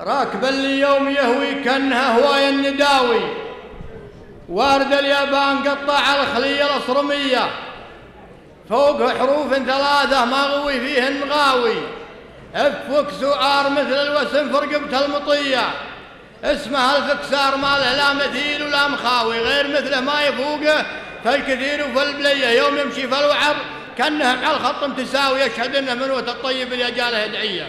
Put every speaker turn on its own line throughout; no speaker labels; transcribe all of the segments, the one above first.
راكب اللي يوم يهوي كانها هواي النداوي، وارد اليابان قطع الخلية الأصرمية، فوق حروف ثلاثة ما غوي فيهن غاوي، افك سعار مثل الوسم في رقبة المطية، اسمها الفكسار ما له لا مثيل ولا مخاوي، غير مثله ما يفوقه فالكثير وفي البلية، يوم يمشي في الوعر كأنه مع الخط متساوي، يشهد انه منوة الطيب اللي جاله ادعية.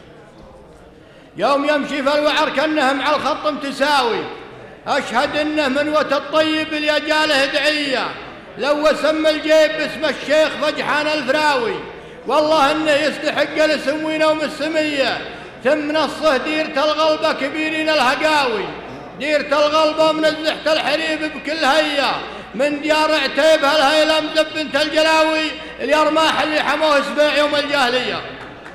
يوم يمشي في الوعر كأنه مع الخط متساوي، أشهد إنه منوة الطيب اللي جاله ادعية. لو سم الجيب باسم الشيخ فجحان الفراوي، والله إنه يستحق الاسم وينوم السمية. ثم نصه ديرة الغلبة كبيرين الهقاوي، ديرة الغلبة منزحة الحريب بكل هيا، من ديار عتيب هالهيلم ذب بنت الجلاوي، اليرماح اللي حموه سبيع يوم الجاهلية.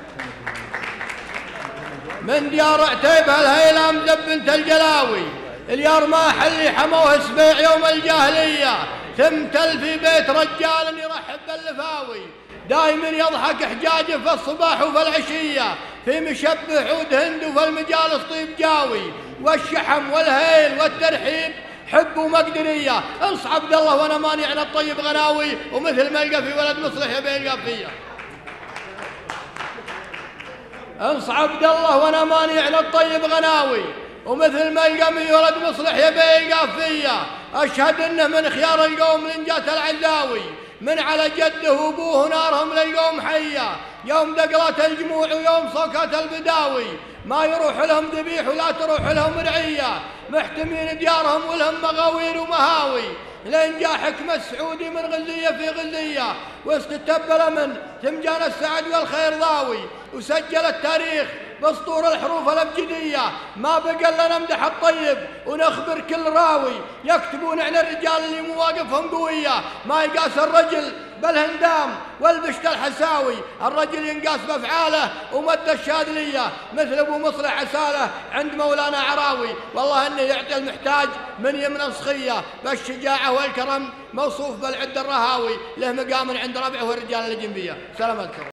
من ديار عتيب هالهيلم ذب بنت الجلاوي، اليرماح اللي حموه سبيع يوم الجاهلية. ثم تلفي بيت رجال يرحب باللفاوي، دايما يضحك حجاجه في الصباح وفي العشية، في مشبه عود هند وفي المجالس طيب جاوي، والشحم والهيل والترحيب حب ومقدرية. انص عبد الله وانا ماني عن الطيب غناوي، ومثل ما يلقى في ولد مصلح يبي يلقى فيا. انص عبد الله وانا ماني عن الطيب غناوي، ومثل ما يلقى في ولد مصلح يبي يلقى فيا. اشهد انه من خيار القوم لنجات العزاوي، من على جده وابوه نارهم للقوم حيه، يوم دقلات الجموع ويوم صوكات البداوي، ما يروح لهم ذبيح ولا تروح لهم رعيه، محتمين ديارهم ولهم مغاوير ومهاوي، لين جاء حكم السعودي من غزيه في غزيه، واستتب من ثم جانا السعد والخير ضاوي، وسجل التاريخ باسطور الحروف الابجديه، ما بقى لنا نمدح الطيب ونخبر كل راوي، يكتبون عن الرجال اللي مواقفهم قويه، ما يقاس الرجل بالهندام والبشت الحساوي، الرجل ينقاس بافعاله ومد الشاذليه، مثل ابو مصلح عساله عند مولانا عراوي، والله انه يعطي المحتاج من يمن صخيه، بالشجاعه والكرم موصوف بالعد الرهاوي، له مقام عند ربعه والرجال الجنبيه. سلامتكم.